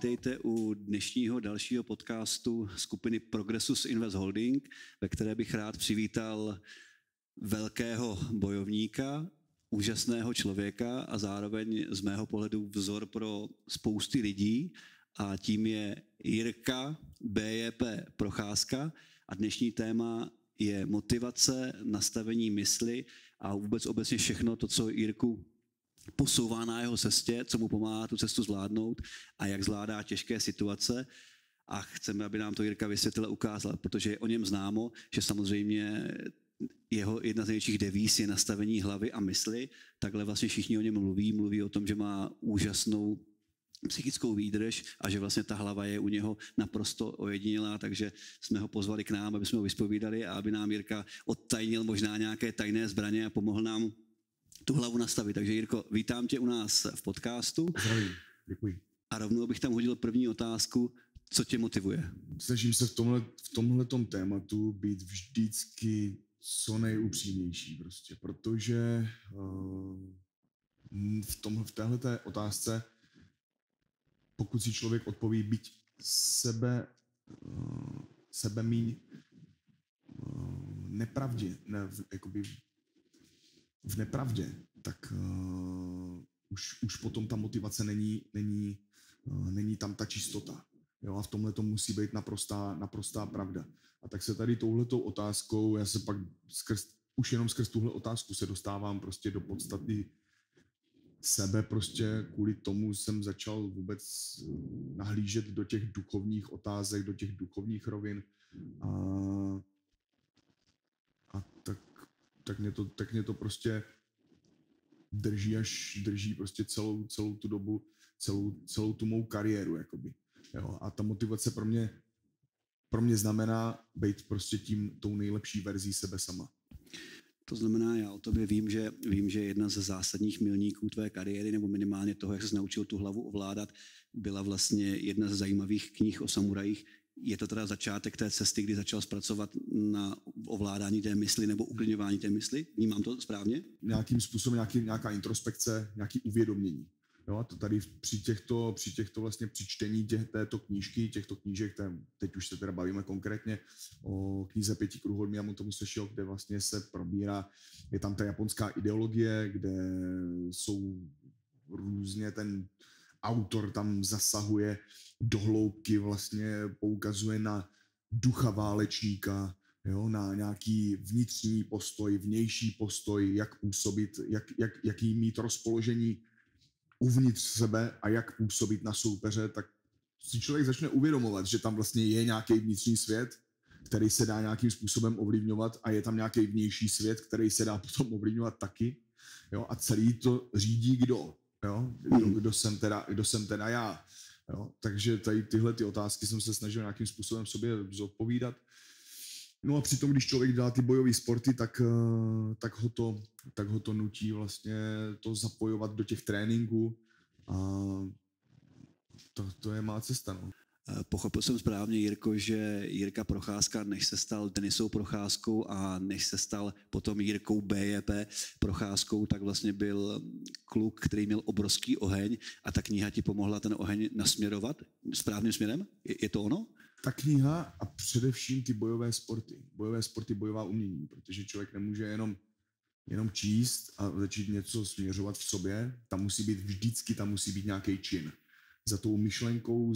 Vítejte u dnešního dalšího podcastu skupiny Progressus Invest Holding, ve které bych rád přivítal velkého bojovníka, úžasného člověka a zároveň z mého pohledu vzor pro spousty lidí, a tím je Jirka BJP Procházka a dnešní téma je motivace, nastavení mysli a vůbec obecně všechno to, co Jirku posouvá na jeho cestě, co mu pomáhá tu cestu zvládnout a jak zvládá těžké situace. A chceme, aby nám to Jirka vysvětlil a ukázal, protože je o něm známo, že samozřejmě jeho jedna z největších devíz je nastavení hlavy a mysli. Takhle vlastně všichni o něm mluví o tom, že má úžasnou psychickou výdrž a že vlastně ta hlava je u něho naprosto ojedinělá, takže jsme ho pozvali k nám, aby jsme ho vyspovídali a aby nám Jirka odtajnil možná nějaké tajné zbraně a pomohl nám tu hlavu nastavit. Takže Jirko, vítám tě u nás v podcastu. Zdravím, děkuji. A rovnou bych tam hodil první otázku, co tě motivuje? Snažím se v tomhletom tématu být vždycky co nejupřímnější prostě, protože v téhleté otázce, pokud si člověk odpoví byť sebe míň nepravdě, jakoby v nepravdě, tak už potom ta motivace není tam ta čistota. Jo, a v tomhle to musí být naprostá pravda. A tak se tady touhletou otázkou, já se pak už jenom skrz tuhle otázku se dostávám prostě do podstaty sebe, prostě kvůli tomu jsem začal vůbec nahlížet do těch duchovních otázek, do těch duchovních rovin a tak mě to prostě drží prostě celou tu dobu, celou tu mou kariéru, jakoby. Jo, a ta motivace pro mě znamená být prostě tou nejlepší verzí sebe sama. To znamená, já o tobě vím, že jedna ze zásadních milníků tvé kariéry, nebo minimálně toho, jak jsi naučil tu hlavu ovládat, byla vlastně jedna ze zajímavých knih o samurajích. Je to teda začátek té cesty, kdy začal pracovat na ovládání té mysli nebo uklidňování té mysli? Vnímám to správně? Nějakým způsobem nějaká introspekce, nějaký uvědomění. Jo, a to tady při čtení této knížky, těchto knížek, teď už se teda bavíme konkrétně o knize 5 kruhů Miyamoto Musashiho, kde vlastně se probírá, je tam ta japonská ideologie, kde jsou různě, ten autor tam zasahuje do hloubky, vlastně poukazuje na ducha válečníka, jo, na nějaký vnitřní postoj, vnější postoj, jak působit, jaký mít rozpoložení uvnitř sebe a jak působit na soupeře, tak si člověk začne uvědomovat, že tam vlastně je nějaký vnitřní svět, který se dá nějakým způsobem ovlivňovat a je tam nějaký vnější svět, který se dá potom ovlivňovat taky. Jo? A celý to řídí kdo? Jo? Kdo jsem teda já? Jo? Takže tady tyhle ty otázky jsem se snažil nějakým způsobem sobě zodpovídat. No a přitom, když člověk dělá ty bojové sporty, tak ho to nutí vlastně to zapojovat do těch tréninků a to je má cesta. No. Pochopil jsem správně, Jirko, že Jirka Procházka, než se stal Denisou Procházkou a než se stal potom Jirkou BJP Procházkou, tak vlastně byl kluk, který měl obrovský oheň a ta kniha ti pomohla ten oheň nasměrovat správným směrem? Je to ono? Ta kniha a především ty bojové sporty, bojová umění, protože člověk nemůže jenom číst a začít něco směřovat v sobě, tam musí být nějaký čin. Za tou myšlenkou,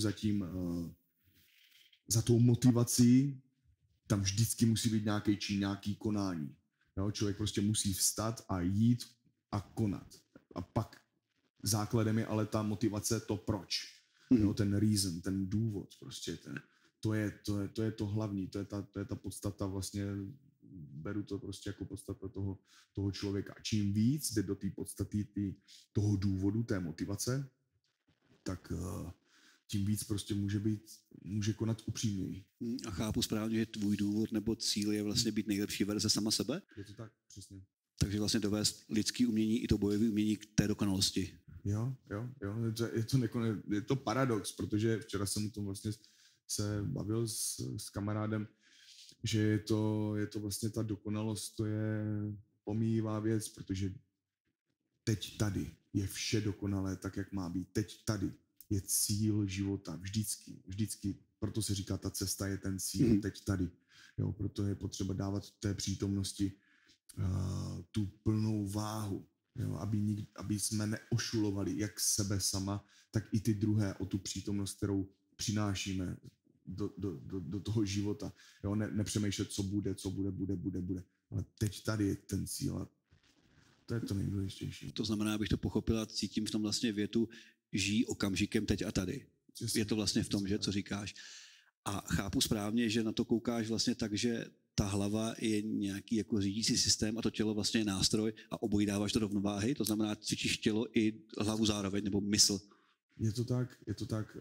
za tou motivací, tam vždycky musí být nějaký čin, nějaký konání. Jo? Člověk prostě musí vstat a jít a konat. A pak základem je ale ta motivace, to proč. Jo? Ten reason, ten důvod prostě, to je to hlavní, to je ta podstata vlastně, beru to prostě jako podstata toho člověka. A čím víc jde do té podstaty toho důvodu, té motivace, tak tím víc prostě může konat upřímněji. A chápu správně, že tvůj důvod nebo cíl je vlastně být nejlepší verze sama sebe? Je to tak, přesně. Takže vlastně dovést lidský umění i to bojové umění k té dokonalosti. Jo, je to paradox, protože včera jsem o tom vlastně se bavil s kamarádem, že je to vlastně ta dokonalost, to je pomíjivá věc, protože teď tady je vše dokonalé tak, jak má být. Teď tady. je cíl života. Vždycky. Proto se říká, ta cesta je ten cíl teď tady. Jo, proto je potřeba dávat té přítomnosti tu plnou váhu. Jo, aby jsme neošulovali jak sebe sama, tak i ty druhé o tu přítomnost, kterou přinášíme do toho života. Jo, nepřemýšlet, co bude. Ale teď tady je ten cíl a to je to nejdůležitější. To znamená, abych to pochopil a cítím v tom vlastně větu, žij okamžikem teď a tady. Je to vlastně v tom, že, co říkáš. A chápu správně, že na to koukáš vlastně tak, že ta hlava je nějaký jako řídící systém a to tělo vlastně je nástroj a obojí dáváš do rovnováhy, to znamená, cvičíš tělo i hlavu zároveň, nebo mysl. Je to tak.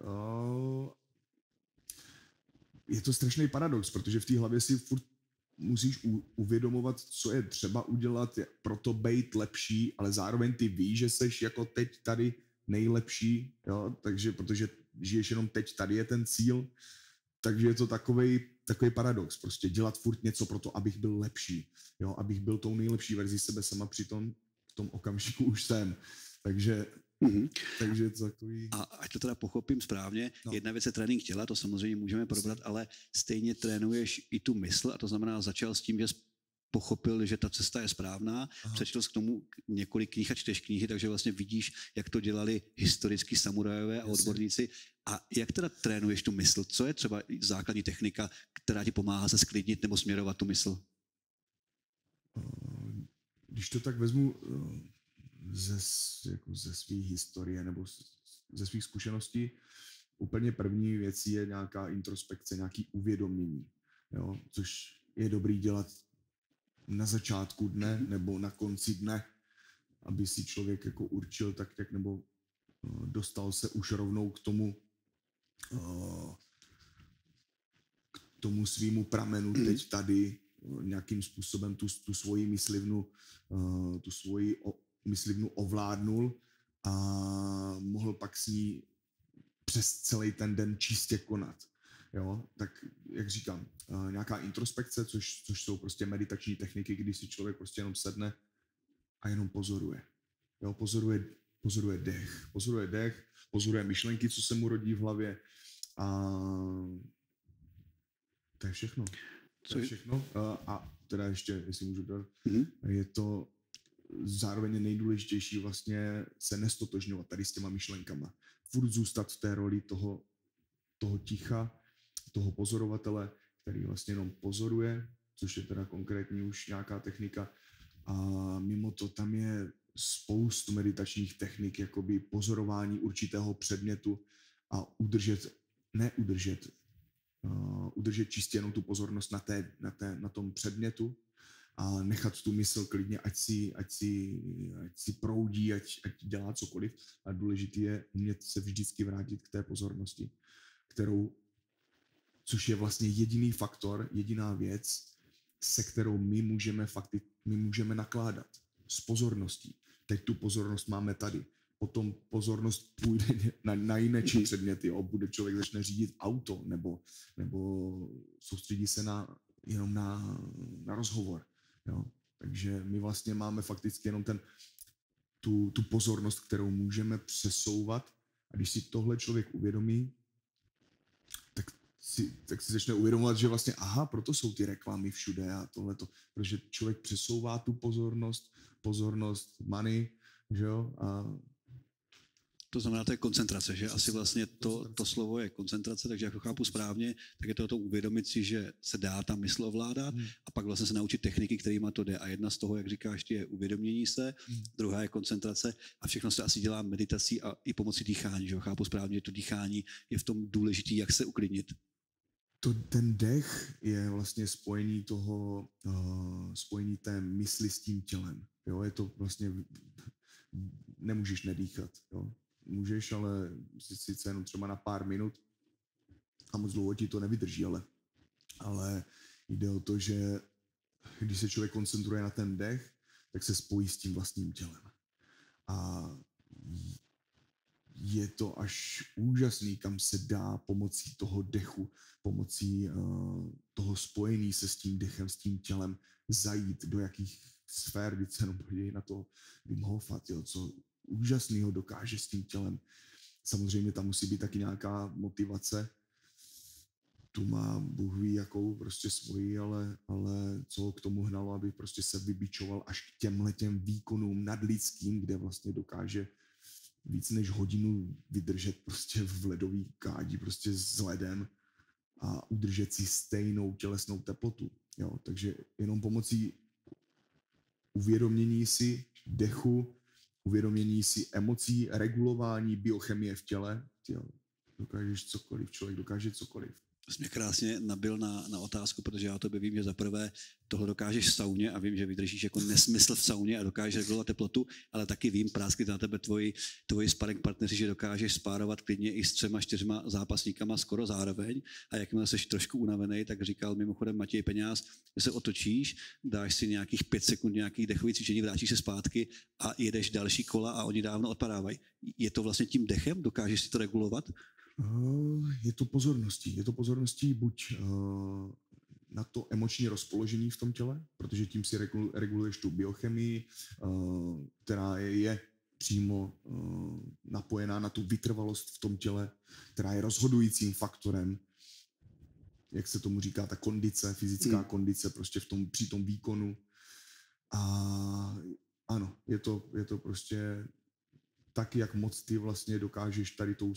Je to strašný paradox, protože v té hlavě si furt musíš uvědomovat, co je třeba udělat, pro to být lepší, ale zároveň ty víš, že seš jako teď tady nejlepší, jo? Takže protože žiješ jenom teď, tady je ten cíl, takže je to takový paradox, prostě dělat furt něco pro to, abych byl lepší, jo? Abych byl tou nejlepší verzí sebe sama, přitom v tom okamžiku už jsem, takže je to takový... A ať to teda pochopím správně, jedna věc je trénink těla, to samozřejmě můžeme probrat, ale stejně trénuješ i tu mysl a to znamená začal s tím, že pochopil, že ta cesta je správná, přečetl k tomu několik knih a čteš knihy, takže vlastně vidíš, jak to dělali historicky samurajové a odborníci. A jak teda trénuješ tu mysl? Co je třeba základní technika, která ti pomáhá se sklidnit nebo směrovat tu mysl? Když to tak vezmu ze své historie nebo ze svých zkušeností, úplně první věc je nějaká introspekce, nějaký uvědomění, jo? Což je dobrý dělat na začátku dne nebo na konci dne, aby si člověk jako určil tak, jak nebo dostal se už rovnou k tomu svýmu pramenu teď tady, nějakým způsobem tu svoji myslivnu ovládnul a mohl pak s ní přes celý ten den čistě konat. Jo? Tak, jak říkám, nějaká introspekce, což jsou prostě meditační techniky, kdy si člověk prostě jenom sedne a jenom pozoruje. Jo? Pozoruje dech, pozoruje myšlenky, co se mu rodí v hlavě a to je všechno. A teda ještě, jestli můžu dát, je to zároveň nejdůležitější vlastně se nestotožňovat tady s těma myšlenkama. Furt zůstat v té roli toho ticha, toho pozorovatele, který vlastně jenom pozoruje, což je teda konkrétní už nějaká technika. A mimo to tam je spoustu meditačních technik, jakoby pozorování určitého předmětu a udržet čistě jenom tu pozornost na tom předmětu a nechat tu mysl klidně, ať si proudí, ať dělá cokoliv. A důležité je umět se vždycky vrátit k té pozornosti, což je vlastně jediný faktor, jediná věc, se kterou my můžeme nakládat. S pozorností. Teď tu pozornost máme tady. Potom pozornost půjde na jiné předměty. Jo. Bude člověk začne řídit auto nebo soustředí se jenom na rozhovor. Jo. Takže my vlastně máme fakticky jenom tu pozornost, kterou můžeme přesouvat. A když si tohle člověk uvědomí, tak si začne uvědomovat, že vlastně proto jsou ty reklamy všude a tohleto. Protože člověk přesouvá tu pozornost money, že jo, a to znamená, to je koncentrace, že asi vlastně to slovo je koncentrace, takže jak to chápu správně, tak je to uvědomit si, že se dá ta mysl ovládat a pak vlastně se naučit techniky, kterýma to jde. A jedna z toho, jak říkáš, je uvědomění se, druhá je koncentrace a všechno se asi dělá meditací a i pomocí dýchání, že chápu správně, že to dýchání je v tom důležitý, jak se uklidnit. Ten dech je vlastně spojení té mysli s tím tělem. Jo? Je to vlastně, nemůžeš nedýchat. Jo? Můžeš, ale sice jenom třeba na pár minut a moc dlouho ti to nevydrží, ale jde o to, že když se člověk koncentruje na ten dech, tak se spojí s tím vlastním tělem. A je to až úžasný, kam se dá pomocí toho dechu, pomocí toho spojení se s tím dechem, s tím tělem zajít do jakých sfér, když se jenom podívej na to Wim Hofa, co úžasného dokáže s tím tělem Samozřejmě tam musí být taky nějaká motivace. Tu má Bůh ví jakou prostě svoji, ale co ho k tomu hnalo, aby prostě se vybičoval až k těmhletěm výkonům nadlidským, kde vlastně dokáže víc než hodinu vydržet prostě v ledový kádi prostě s ledem a udržet si stejnou tělesnou teplotu. Jo? Takže jenom pomocí uvědomění si dechu, uvědomění si emocí, regulování biochemie v těle, dokážeš cokoliv, člověk dokáže cokoliv. Jsi mě krásně nabil na otázku, protože já o tobě vím, že zaprvé tohle dokážeš v sauně a vím, že vydržíš jako nesmysl v sauně a dokážeš regulovat teplotu, ale taky vím, prásky na tebe tvoji sparring partneři, že dokážeš spárovat klidně i s 3-4 zápasníkama skoro zároveň a jakmile jsi trošku unavený, tak říkal mimochodem Matěj Peňáz, že se otočíš, dáš si nějakých 5 sekund nějakých dechových cvičení, vrátíš se zpátky a jedeš další kola a oni dávno odpadávají. Je to vlastně tím dechem? Dokážeš si to regulovat? Je to pozorností buď na to emoční rozpoložení v tom těle, protože tím si reguluješ tu biochemii, která je přímo napojená na tu vytrvalost v tom těle, která je rozhodujícím faktorem, jak se tomu říká, ta kondice, fyzická kondice prostě při tom výkonu. A ano, je to prostě tak, jak moc ty vlastně dokážeš tady tou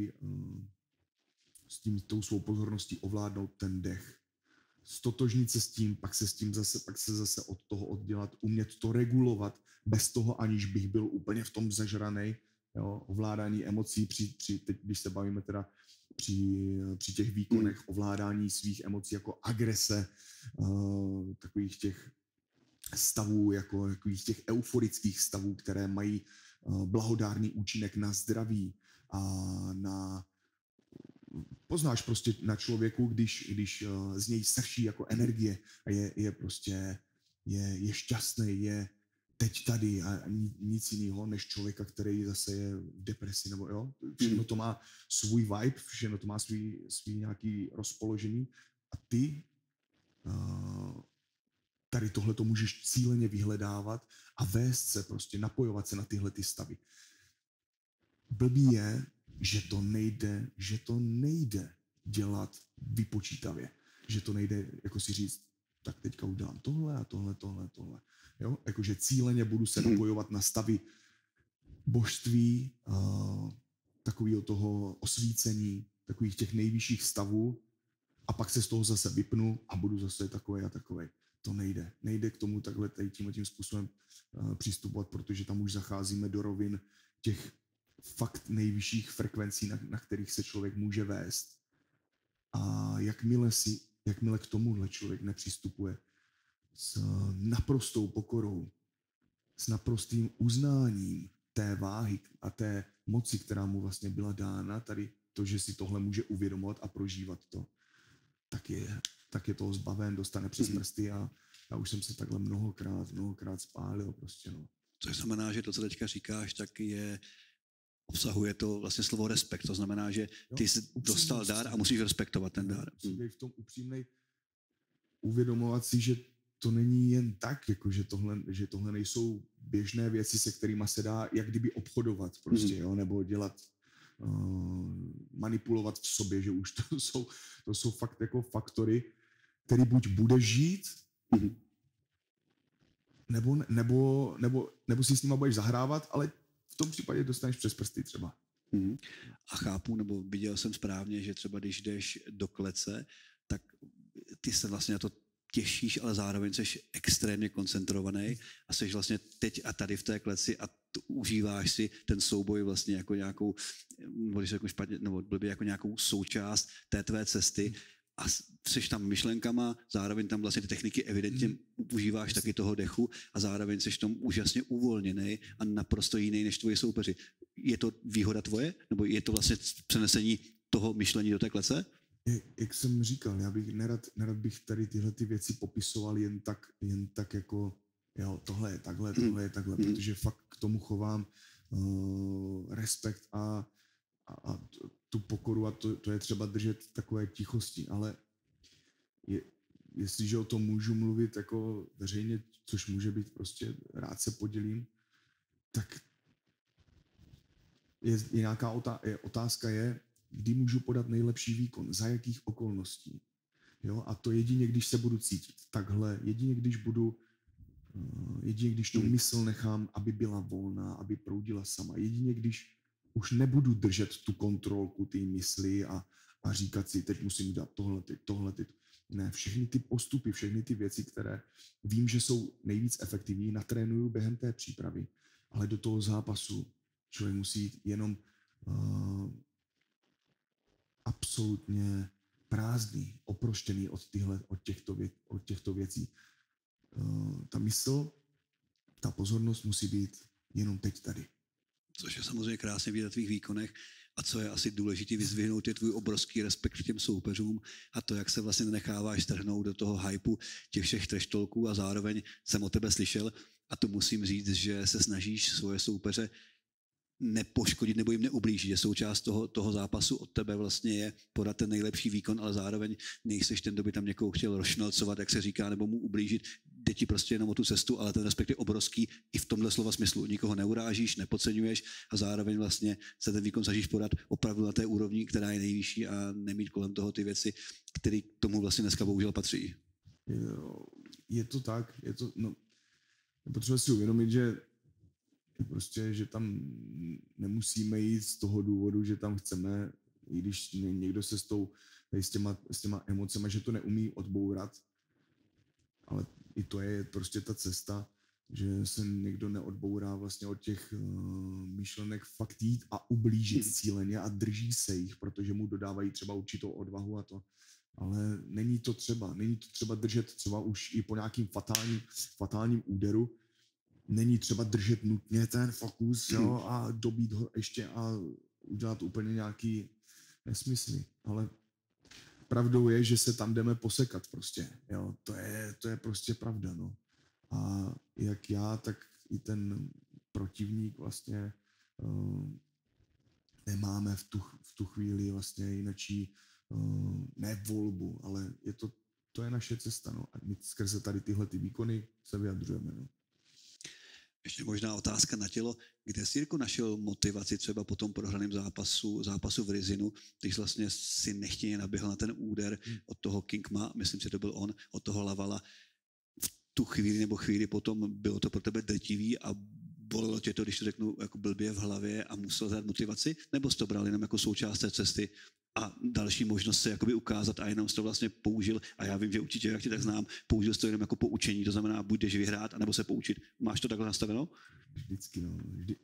svou pozorností ovládnout ten dech. Stotožnit se s tím, pak se zase od toho oddělat, umět to regulovat bez toho, aniž bych byl úplně v tom zažranej. Jo? Ovládání emocí, teď, když se bavíme teda při těch výkonech, ovládání svých emocí jako agrese, takových těch stavů, jako takových těch euforických stavů, které mají blahodárný účinek na zdraví a poznáš prostě na člověku, když z něj srší jako energie a je šťastný, je teď tady a nic jiného než člověka, který zase je v depresi, nebo jo, všechno to má svůj vibe, všechno to má svý nějaký rozpoložení a ty tady tohle to můžeš cíleně vyhledávat a vést se prostě, napojovat se na tyhle ty stavy. Blbý je, že to nejde dělat vypočítavě. Že to nejde jako si říct, tak teďka udělám tohle a tohle. Jo? Jakože cíleně budu se napojovat na stavy božství, takového toho osvícení, takových těch nejvyšších stavů a pak se z toho zase vypnu a budu zase takovej a takovej. To nejde. Nejde k tomu takhle tímhle způsobem přistupovat, protože tam už zacházíme do rovin těch fakt nejvyšších frekvencí, na kterých se člověk může vést. A jakmile k tomuhle člověk nepřistupuje s naprostou pokorou, s naprostým uznáním té váhy a té moci, která mu vlastně byla dána, tady to, že si tohle může uvědomovat a prožívat to, tak je toho zbaven, dostane přes prsty a já už jsem se takhle mnohokrát spálil prostě, no. To znamená, že to, co teďka říkáš, tak obsahuje to vlastně slovo respekt. To znamená, že ty jsi dostal dár a musíš respektovat ten dár. Musí být v tom upřímnej uvědomovat si, že to není jen tak, jako že tohle nejsou běžné věci, se kterými se dá jak kdyby obchodovat prostě, jo, nebo dělat manipulovat v sobě, že už to jsou fakt jako faktory, který buď budeš žít, nebo si s nima budeš zahrávat, ale v tom případě dostaneš přes prsty třeba. A chápu, nebo viděl jsem správně, že třeba když jdeš do klece, tak ty se vlastně na to těšíš, ale zároveň jsi extrémně koncentrovaný a jsi vlastně teď a tady v té kleci a užíváš si ten souboj vlastně jako nějakou, nebo blbě jako nějakou součást té tvé cesty a jsi tam myšlenkama, zároveň tam vlastně ty techniky evidentně užíváš taky toho dechu a zároveň jsi tam úžasně uvolněný a naprosto jiný než tvoji soupeři. Je to výhoda tvoje? Nebo je to vlastně přenesení toho myšlení do té klece? Jak jsem říkal, já bych nerad bych tady tyhle ty věci popisoval jen tak jako jo, tohle je takhle, protože fakt k tomu chovám respekt a tu pokoru a to je třeba držet takové tichosti, ale jestliže o tom můžu mluvit jako veřejně, což může být prostě rád se podělím, tak je nějaká otázka je, kdy můžu podat nejlepší výkon, za jakých okolností. Jo? A to jedině, když se budu cítit takhle, jedině, když tu mysl nechám, aby byla volná, aby proudila sama. Jedině, když už nebudu držet tu kontrolku té mysli a říkat si, teď musím udělat tohle. Ne, všechny ty postupy, všechny ty věci, které vím, že jsou nejvíc efektivní, natrénuju během té přípravy, ale do toho zápasu člověk musí jít jenom absolutně prázdný, oproštěný od těchto věcí. Ta mysl, ta pozornost musí být jenom teď tady. Což je samozřejmě krásně vidět v tvých výkonech a co je asi důležité vyzvihnout, je tvůj obrovský respekt k těm soupeřům a to, jak se vlastně nenecháváš strhnout do toho hypeu těch všech trash talků a zároveň jsem o tebe slyšel a to musím říct, že se snažíš svoje soupeře nepoškodit nebo jim neublížit, že součást toho zápasu od tebe vlastně je podat ten nejlepší výkon, ale zároveň nejseš ten, kdo by tam někoho chtěl rošnelcovat, jak se říká, nebo mu ublížit. Jde ti prostě jenom o tu cestu, ale ten respekt je obrovský i v tomhle slova smyslu. Nikoho neurážíš, nepodceňuješ a zároveň vlastně se ten výkon snažíš podat opravdu na té úrovni, která je nejvyšší a nemít kolem toho ty věci, které k tomu vlastně dneska bohužel patří. Je to tak, potřeba si uvědomit, že prostě, že tam nemusíme jít z toho důvodu, že tam chceme, i když někdo se s těma emocema, že to neumí odbourat, ale i to je prostě ta cesta, že se někdo neodbourá vlastně od těch myšlenek fakt jít a ublížit cíleně a drží se jich, protože mu dodávají třeba určitou odvahu a to. Ale není to třeba držet třeba už i po nějakým fatálním úderu, není třeba držet nutně ten fokus, jo, a dobít ho ještě a udělat úplně nějaký nesmysly. Ale pravdou je, že se tam jdeme posekat prostě. Jo. To je prostě pravda. No. A jak já, tak i ten protivník vlastně nemáme v tu chvíli vlastně jinačí ne volbu, ale to je naše cesta. No. A my skrze tady tyhle ty výkony se vyjadřujeme. No. Ještě možná otázka na tělo. Kde jsi Jirko našel motivaci třeba po tom prohraném zápasu v Rizinu, když vlastně si nechtěně naběhl na ten úder od toho Kingma, myslím si, to byl on, od toho Lavala. V tu chvíli potom bylo to pro tebe drtivý a bolelo tě to, když to řeknu jako blbě v hlavě a musel dát motivaci, nebo jsi to bral jenom jako součást té cesty a další možnost se jakoby ukázat a jenom jsi to vlastně použil a já vím, že určitě, jak tě tak znám, použil jsi to jenom jako poučení, to znamená, buď jdeš vyhrát, anebo se poučit. Máš to takhle nastaveno? Vždycky, no.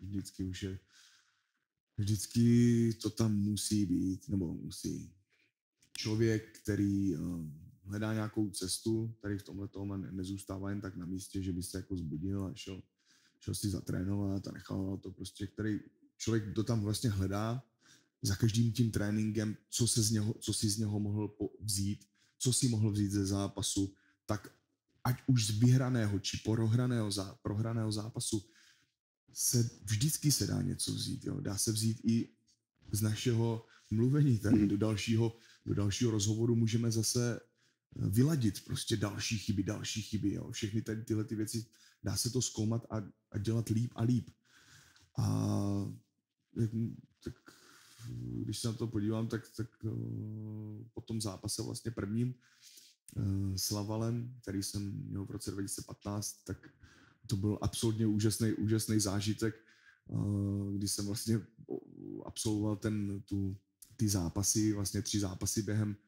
Vždycky to tam musí být, nebo musí. Člověk, který hledá nějakou cestu, tady v tomhle tomu nezůstává jen tak na místě, že by se jako zbudil a šel si zatrénovat a nechal to prostě, který člověk, kdo tam vlastně hledá, za každým tím tréninkem, co si z něho mohl vzít, co si mohl vzít ze zápasu, tak ať už z vyhraného či prohraného zápasu, vždycky se dá něco vzít. Jo. Dá se vzít i z našeho mluvení tady do dalšího rozhovoru můžeme zase vyladit prostě další chyby. Jo. Všechny tady tyhle ty věci dá se to zkoumat a dělat líp a líp. A tak když se na to podívám, tak po tom zápase vlastně prvním s Lavalem, který jsem měl v roce 2015, tak to byl absolutně úžasný zážitek, kdy jsem vlastně absolvoval ty zápasy, vlastně tři zápasy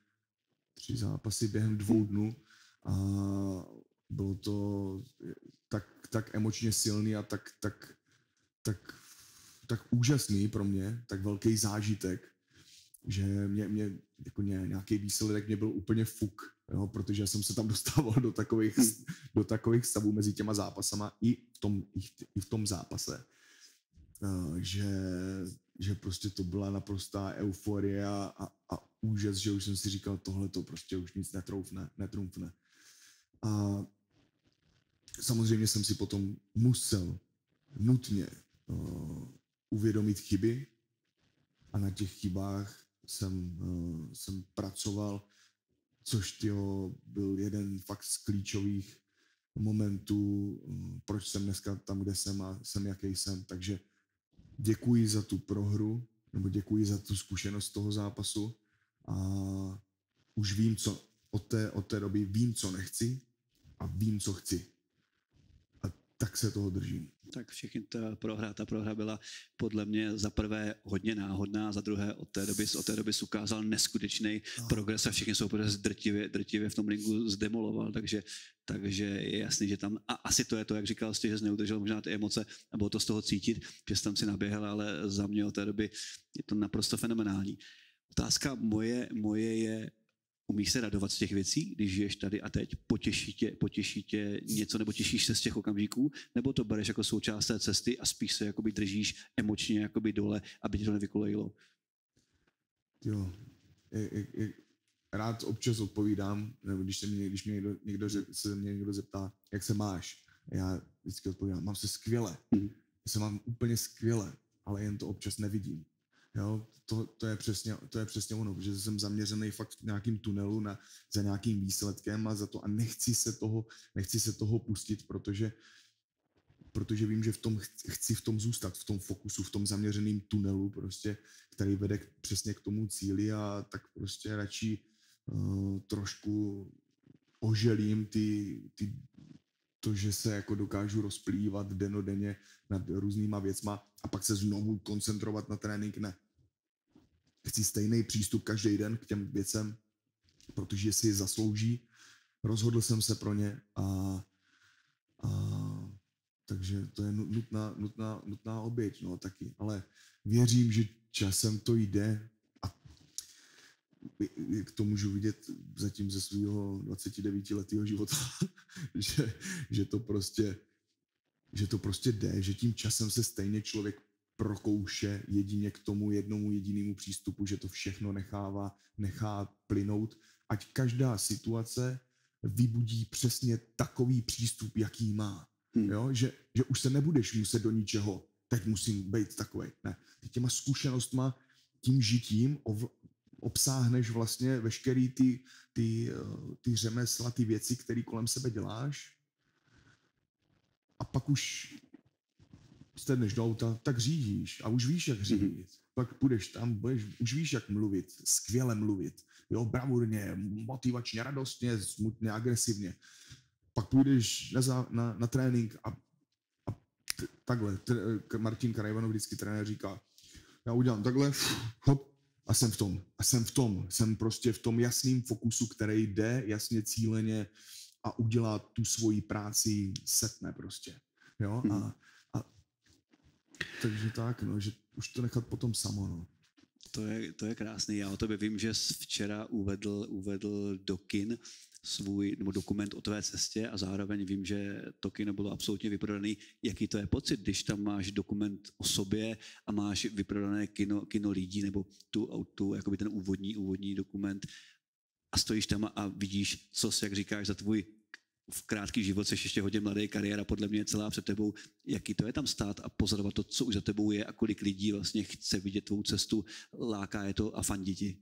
během 2 dnů a bylo to tak emočně silný a tak úžasný pro mě, tak velký zážitek, že mě jako nějaký výsledek mě byl úplně fuk, jo, protože jsem se tam dostával do takových stavů mezi těma zápasama i v tom zápase, že prostě to byla naprostá euforie a úžas, že už jsem si říkal, tohle to prostě už nic netrumfne. A samozřejmě jsem si potom musel nutně uvědomit chyby a na těch chybách jsem pracoval, což byl jeden fakt z klíčových momentů, proč jsem dneska tam, kde jsem a jsem, jaký jsem. Takže děkuji za tu prohru, nebo děkuji za tu zkušenost toho zápasu a už vím, co od té doby vím, co nechci a vím, co chci. A tak se toho držím. Tak všichni ta prohra byla podle mě za prvé hodně náhodná, za druhé od té doby ukázal neskutečný progres a všichni soupeře drtivě v tom ringu zdemoloval, takže je jasný, že tam, a asi to je to, jak říkal jste, že jsi neudržel možná ty emoce a bylo to z toho cítit, že jsi tam si naběhal, ale za mě od té doby je to naprosto fenomenální. Otázka moje je, umíš se radovat z těch věcí, když žiješ tady a teď? Potěší tě něco, nebo těšíš se z těch okamžiků, nebo to bereš jako součást té cesty a spíš se jakoby držíš emočně jakoby dole, aby ti to nevykolejilo? Jo, rád občas odpovídám, nebo když mě někdo zeptá, jak se máš, já vždycky odpovídám, mám se skvěle, já se mám úplně skvěle, ale jen to občas nevidím. Jo, to je přesně ono, že jsem zaměřený fakt v nějakým tunelu za nějakým výsledkem a za to a nechci se toho pustit, protože vím, že chci v tom zůstat, v tom fokusu, v tom zaměřeném tunelu prostě, který vede přesně k tomu cíli a tak prostě radši trošku oželím to, že se jako dokážu rozplývat dennodenně nad různýma věcma a pak se znovu koncentrovat na trénink, ne. Chci stejný přístup každý den k těm věcem, protože si je zaslouží. Rozhodl jsem se pro ně a takže to je nutná oběť, no taky. Ale věřím, že časem to jde a to můžu vidět zatím ze svého 29letého života, že to prostě jde, že tím časem se stejně člověk prokouše jedině k tomu jednomu jedinému přístupu, že to všechno nechá plynout, ať každá situace vybudí přesně takový přístup, jaký má. Jo? Že už se nebudeš muset do ničeho, teď musím být takovej. Ne. Ty těma zkušenostma, tím žitím obsáhneš vlastně veškerý ty řemesla, ty věci, které kolem sebe děláš a pak už sedneš do auta, tak řídíš a už víš, jak řídit. Pak půjdeš tam, už víš, jak mluvit, skvěle mluvit, jo, bravurně, motivačně, radostně, smutně, agresivně. Pak půjdeš na trénink a takhle. Martin Karajvanov vždycky trenér říká, já udělám takhle, hop, a jsem v tom. Jsem prostě v tom jasným fokusu, který jde jasně cíleně a udělá tu svoji práci setne prostě. Jo, takže tak, no, že už to nechat potom samo, no. To je krásný. Já o tobě vím, že jsi včera uvedl do kin svůj nebo dokument o tvé cestě a zároveň vím, že to kino bylo absolutně vyprodaný. Jaký to je pocit, když tam máš dokument o sobě a máš vyprodané kino lidí nebo tu jakoby ten úvodní dokument a stojíš tam a vidíš, co jsi, jak říkáš, za tvůj v krátký život, jsi ještě hodně mladý, kariéra podle mě je celá před tebou. Jaký to je tam stát a pozorovat to, co už za tebou je a kolik lidí vlastně chce vidět tvou cestu, láká je to a fandí ti?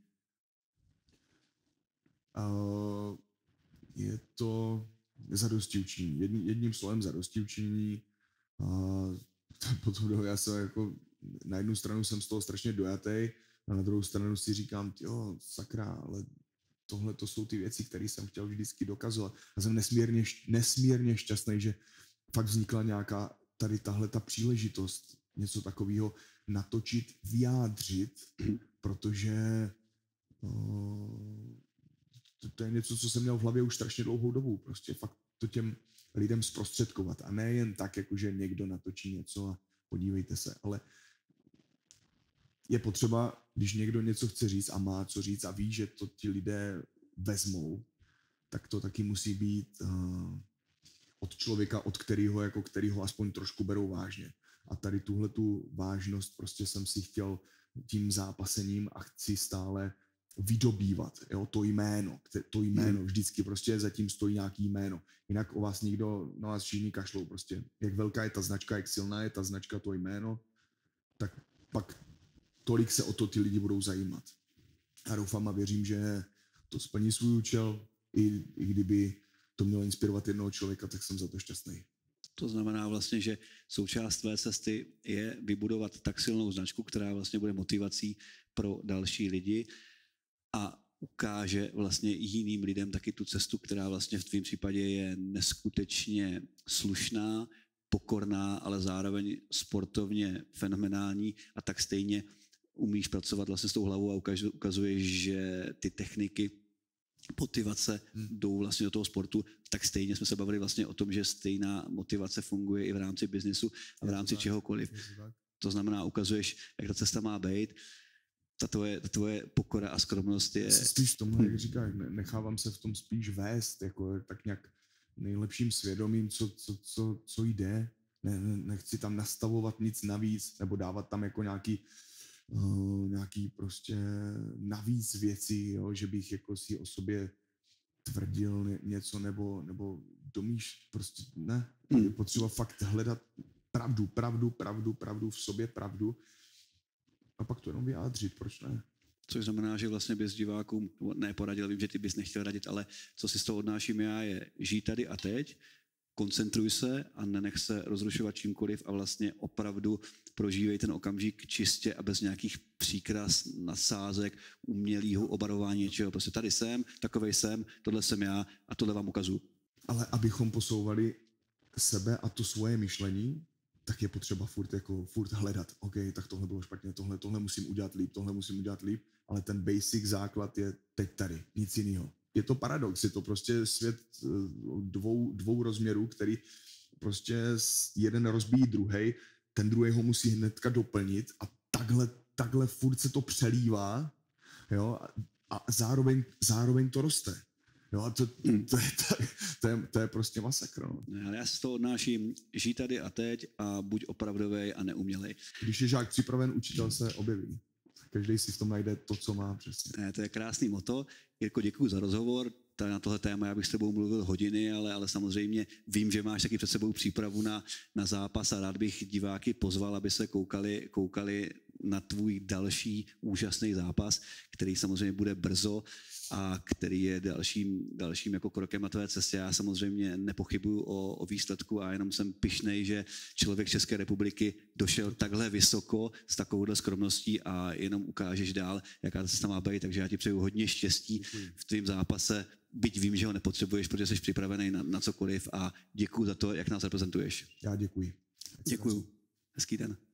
Je to zadostiučinění. Jedním slovem zadostiučinění. Potom já se jako na jednu stranu jsem z toho strašně dojatý a na druhou stranu si říkám, jo, sakra, ale tohle to jsou ty věci, které jsem chtěl vždycky dokazovat. A jsem nesmírně šťastný, že fakt vznikla nějaká tady tahle ta příležitost něco takového natočit, vyjádřit, protože to je něco, co jsem měl v hlavě už strašně dlouhou dobu. Prostě fakt to těm lidem zprostředkovat. A ne jen tak, jakože někdo natočí něco a podívejte se. Ale je potřeba, když někdo něco chce říct a má co říct a ví, že to ti lidé vezmou, tak to taky musí být od člověka, od kterého aspoň trošku berou vážně. A tady tuhletu vážnost prostě jsem si chtěl tím zápasením a chci stále vydobývat, jo, to jméno, vždycky prostě zatím stojí nějaký jméno. Jinak o vás nikdo, na vás všichni kašlou prostě. Jak velká je ta značka, jak silná je ta značka, to jméno, tak pak tolik se o to ty lidi budou zajímat. A doufám a věřím, že to splní svůj účel, i kdyby to mělo inspirovat jednoho člověka, tak jsem za to šťastný. To znamená vlastně, že součást tvé cesty je vybudovat tak silnou značku, která vlastně bude motivací pro další lidi a ukáže vlastně jiným lidem taky tu cestu, která vlastně v tvém případě je neskutečně slušná, pokorná, ale zároveň sportovně fenomenální a tak stejně umíš pracovat vlastně s tou hlavou a ukazuješ, že ty techniky motivace jdou vlastně do toho sportu, tak stejně jsme se bavili vlastně o tom, že stejná motivace funguje i v rámci biznisu a v rámci čehokoliv. To znamená, ukazuješ, jak ta cesta má být. Ta tvoje pokora a skromnost je... Spíš v tomhle, jak říkáš, nechávám se v tom spíš vést, jako tak nějak nejlepším svědomím, co jde. Nechci tam nastavovat nic navíc, nebo dávat tam jako nějaký prostě navíc věci, jo, že bych jako si o sobě tvrdil něco, nebo domíš, prostě ne. Je potřeba fakt hledat pravdu v sobě, pravdu a pak to jenom vyjádřit, proč ne? Což znamená, že vlastně bys divákům neporadil, vím, že ty bys nechtěl radit, ale co si z toho odnáším já je žít tady a teď, koncentruj se a nenech se rozrušovat čímkoliv a vlastně opravdu prožívej ten okamžik čistě a bez nějakých příkras, nadsázek, umělého obarování něčeho. Prostě tady jsem, takovej jsem, tohle jsem já a tohle vám ukazuju. Ale abychom posouvali sebe a to svoje myšlení, tak je potřeba furt hledat. OK, tak tohle bylo špatně, tohle musím udělat líp, ale ten basic základ je teď tady, nic jiného. Je to paradox, je to prostě svět dvou rozměrů, který prostě jeden rozbíjí druhej, ten druhý ho musí hnedka doplnit a takhle furt se to přelívá, jo, a zároveň to roste. Jo, a to je prostě masakr. No. Ale já si to odnáším, žij tady a teď a buď opravdovej a neumělej. Když je žák připraven, učitel se objeví. Každý si v tom najde to, co má přesně. To je krásný motto. Jirko, děkuji za rozhovor. Na tohle téma já bych s tebou mluvil hodiny, ale samozřejmě vím, že máš taky před sebou přípravu na zápas a rád bych diváky pozval, aby se koukali na tvůj další úžasný zápas, který samozřejmě bude brzo a který je dalším jako krokem na tvé cestě. Já samozřejmě nepochybuju o výsledku a jenom jsem pyšnej, že člověk České republiky došel takhle vysoko s takovouhle skromností a jenom ukážeš dál, jaká ta cesta má být. Takže já ti přeju hodně štěstí v tvém zápase, byť vím, že ho nepotřebuješ, protože jsi připravený na cokoliv a děkuju za to, jak nás reprezentuješ. Já děkuji. Děkuju. Hezký den.